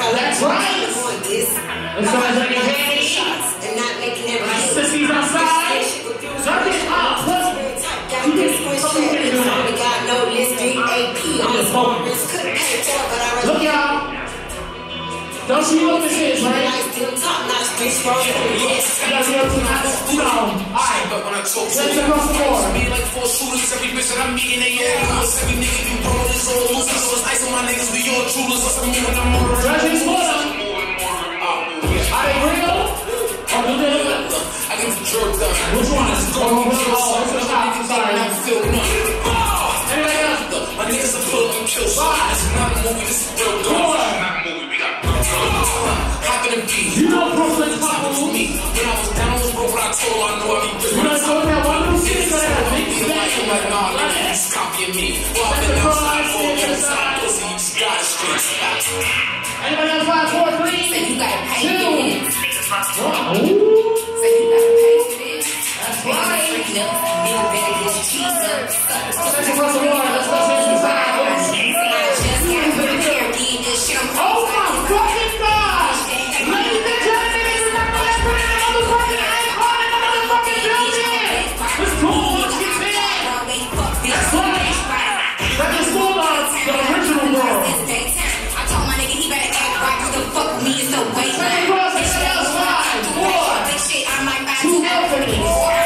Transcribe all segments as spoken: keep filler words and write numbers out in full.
That's right. Let's go ahead and get handy. Sissies outside. Jerk it up. You got no list, A P on the phone. Look, y'all. Don't you know what this is, right? You gotta be able to not, you know. Alright, let's across the board. Me like four shooters, every bitch that I'm meeting, they all lose. Every nigga you bro, this all lose. So it's ice on my niggas, we all shooters. What's up, me when I'm more? Judges, what up? Are they real? Or do they look? I get the jerk done. Which one? Oh, what's the top? I'm sorry. I'm feeling nothing. Anybody else? My niggas are pull and kill. This is not a movie, this is real good. Not a movie, we got happened to be. You know Brooklyn Papa with me. When I was down with broke, I told I know I be good. You know so that one little shit is gonna have me like I'm like, nah, nigga, he's copying me. Well, I've been outside for a long time, pussy, you just got it straight. Anybody else five, four, three? Say you gotta pay for this. Say you gotta pay for this. That's right. Nigga better get your cheese up. Let's across the water. Let's go see some side. I just got put a pair of these. This shit I'm oh my fucking God! Ladies and gentlemen, this is not the last one in the motherfucking icon in the motherfucking building! It's cool, let's get in! That's right! That's the school of the original world. I told my nigga he better act right, cause the fuck with me is no way. Let's cross the sales line! Four! Two companies!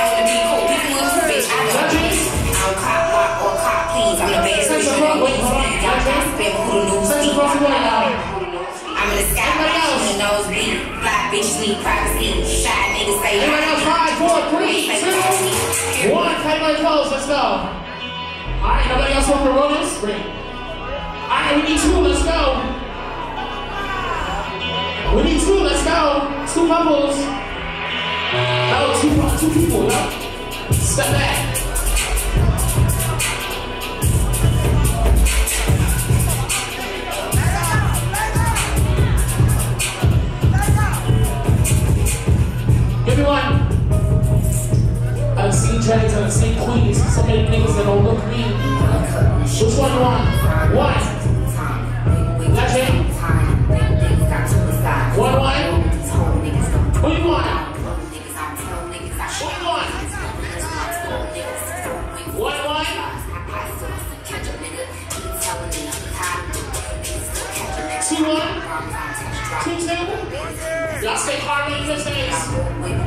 I'm in the sky, who knows me? Fly bitches need privacy. Shy niggas say, everybody else, five, four, three, two, one. Everybody close, let's go. Alright, nobody else want to roll this? Great. Alright, we need two, let's go. We need two, let's go. Two couples. No, two, two people, no? Step back. Everyone, I've seen Jennings and I've seen Queens, so many niggas that don't look mean. Which one you want? One. That's it? One, one. Who you want? Who you want? One, one. Two, one. Two, two. Y'all stay hard on your face.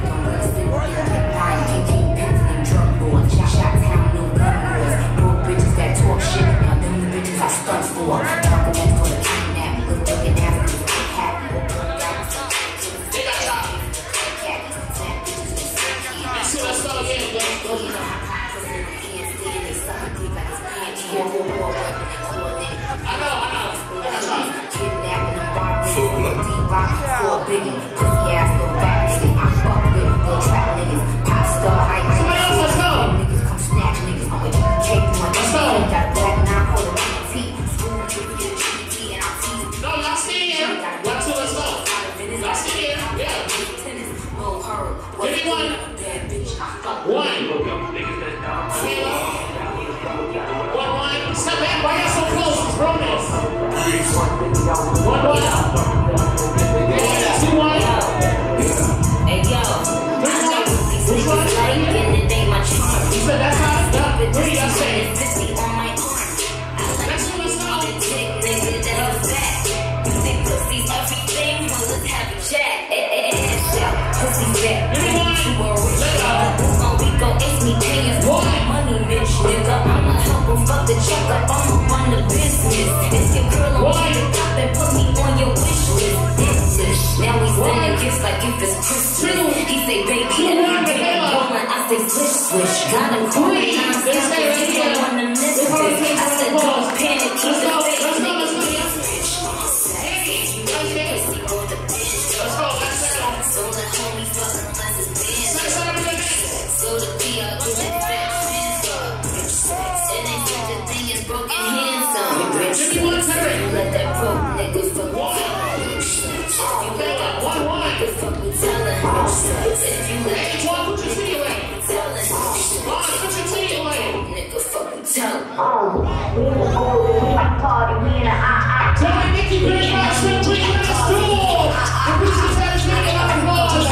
Oh, we in the building, we like party, we in the I I Tony, Nikki, Greg, Maxwell, Realness Duo. The business has made a lot of noise.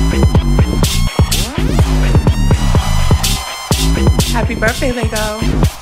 Happy birthday, Lego.